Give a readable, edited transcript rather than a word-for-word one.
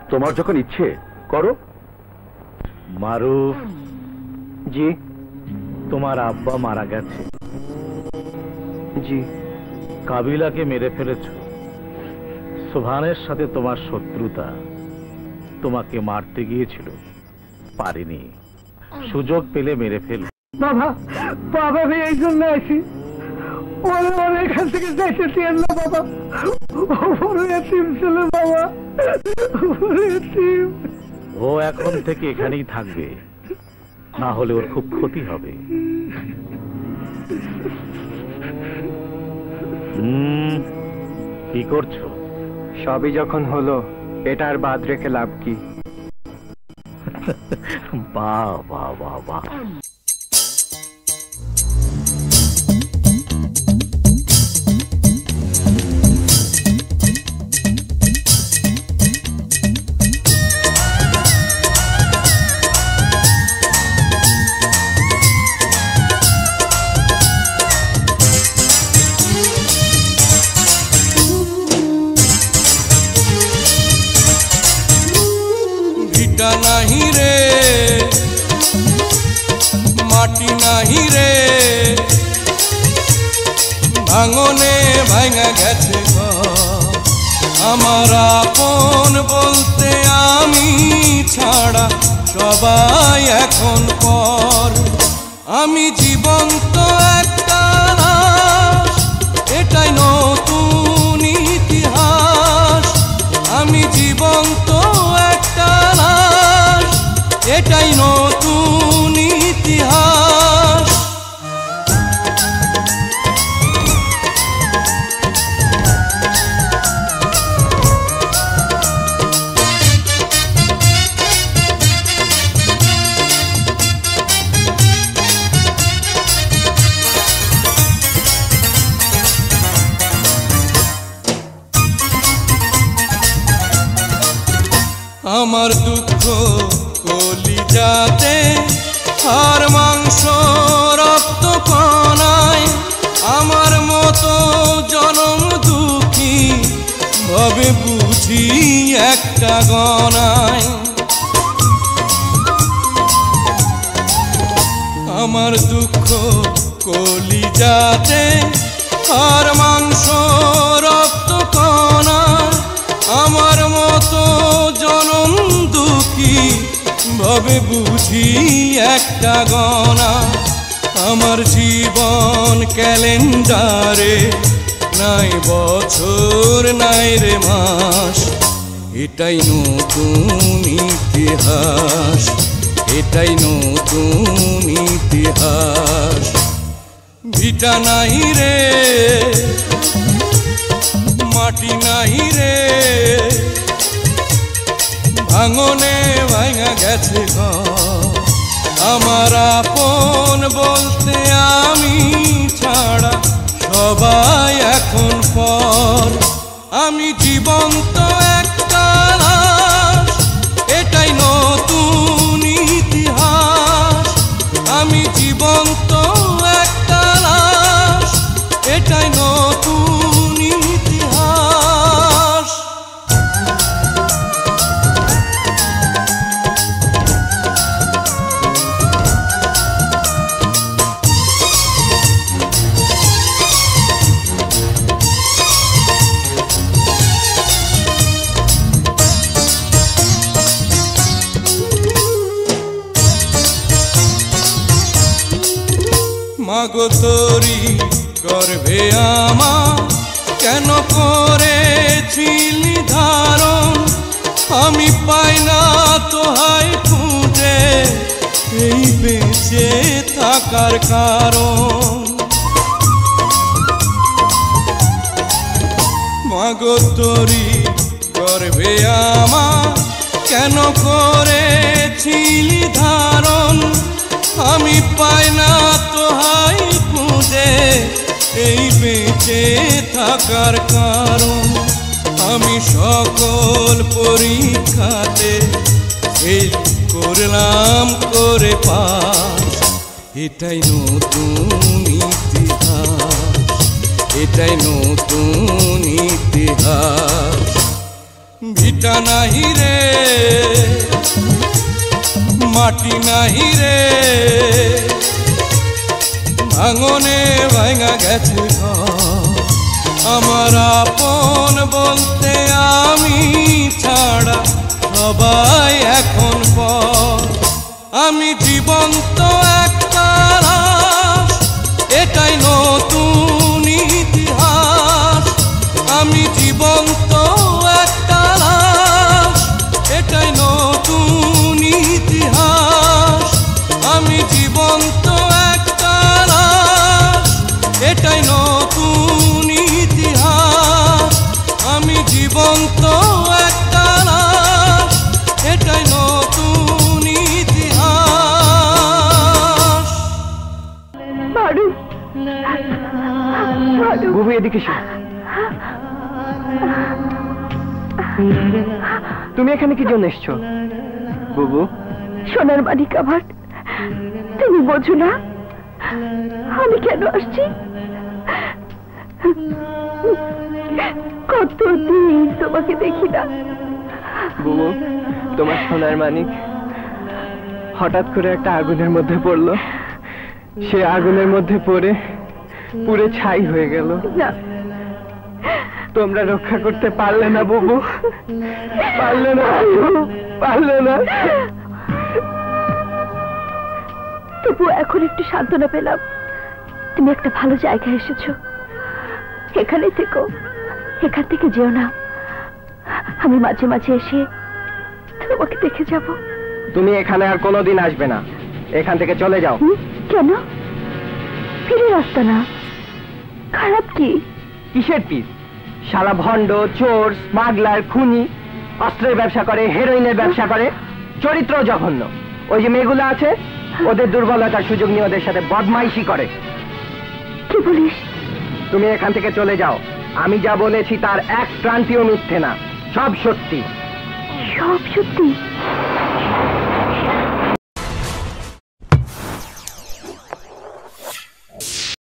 তোমার যখন ইচ্ছে করো। মারুফ জি। তোমার আব্বা মারা গেছে। জি। কাবিলাকে মেরে ফেলেছ। সোভানের সাথে তোমার শত্রুতা, তোমাকে মারতে গিয়েছিল, পারেনি, সুযোগ পেলে মেরে ফেল। বাবা বাবা আমি এই জন্য আছি, এখান থেকে যাইতে চেন না বাবা, ছিল বাবা। ও এখন থেকে এখানেই থাকবে, না হলে ওর খুব ক্ষতি হবে। কি করছো? সবই যখন হলো এটা আর বাদ রেখে লাভ কি? বাহ বাহ বাহ বাহ। নাহি রে মাটি নাহি রে, ভাঙনে ভাঙা গেছে আমার আপন বলতে আমি ছাড়া সবাই এখন পর। আমি জীবন্ত একটা লাশ, এটাই নতুন ইতিহাস। আমি জীবন্ত একটা লাশ, এটাই নতুন ইতিহাস। আমার দুঃখ কলিজাতে আর মাংস রক্ত কণায়, আমার মতো জনম দুঃখী ভাবে বুঝি একটা গণায়। আমার দুঃখ কলিজাতে আর মাংস রক্ত কণায়, আমার মতো জনম দুঃখী ভাবে বুঝি একটা গণা। আমার জীবন ক্যালেন্ডারে নাই বছর নাই রে মাস, এটাই নতুন ইতিহাস, এটাই নতুন ইতিহাস। ভিটা নাই রে মাটি নাই রে, ভাঙনে ভাঙা গেছে আমার আপন বলতে আমি ছাড়া সবাই এখন পর। আমি জীবন্ত একটা লাশ, এটাই নতুন ইতিহাস। আমি জীবন্ত একটা লাশ, এটাই নতুন ইতিহাস। মাগো তোরি গর্ভে আমার কেন করেছিলি ধারণ, আমি পাই না তোহাই খুঁজে এই বেঁচে থাকার কারণ। মাগো তোরি গর্ভে আমার কেন করেছিলি ধারণ, আমি পাই না তোহাই খুঁজে এই বেঁচে থাকার কারণ। আমি সকল পরীক্ষাতে এই করলাম করে পাস, এটাই নতুন ইতিহাস, এটাই নতুন ইতিহাস। ভিটা নাহি রে মাটি নাহি রে ভাঙনে ভাঙা গেছে ঘর আমার আপন বলতে আমি ছাড়া সবাই এখন পর আমি জীবন্ত একটা লাশ এটাই নতুন ইতিহাস আমি জীবন্ত একটা লাশ এটাই নতুন ইতিহাস আমি জীবন্ত একটা লাশ এটাই নতুন ইতিহাস আমি জীবন্ত একটা লাশ এটাই নতুন ইতিহাস। বুবু এদিকে এসো। তুমি এখানে কি জন্য এসছো বুবু? সোনার মানিক আমার, তুমি বোঝো না আমি কেন আসছি? কতদিন তোমাকে দেখি না। বুবু, তোমার সোনার মানিক হঠাৎ করে একটা আগুনের মধ্যে পড়লো, সে আগুনের মধ্যে পড়ে পুড়ে ছাই হয়ে গেল। না, তোমরা রক্ষা করতে পারলে না বুবু, পারলে না, পারলে না। তবু এখন একটু সান্ত্বনা পেলাম, তুমি একটা ভালো জায়গায় এসেছো। এখানে থেকো, এখান থেকে যেও না। আমি মাঝে মাঝে এসে তোমাকে দেখে যাব। তুমি এখানে আর কোনোদিন আসবে না, এখান থেকে চলে যাও। কেন? ফিরে রাস্তা না, খারাপ কি? কিসের পিস? শালা ভণ্ড, চোর, স্মাগলার, খুনি, অস্ত্রের ব্যবসা করে, হেরোইনের ব্যবসা করে, চরিত্র জঘন্য। ওই যে মেয়েগুলো আছে, ওদের দুর্বলতার সুযোগ নিয়ে ওদের সাথে বদমাইশি করে। কি বলিস? তুমি এখান থেকে চলে যাও। আমি যা বলেছি তার এক প্রান্তিও মিথ্যে না, সব সত্যি। সব সত্যি?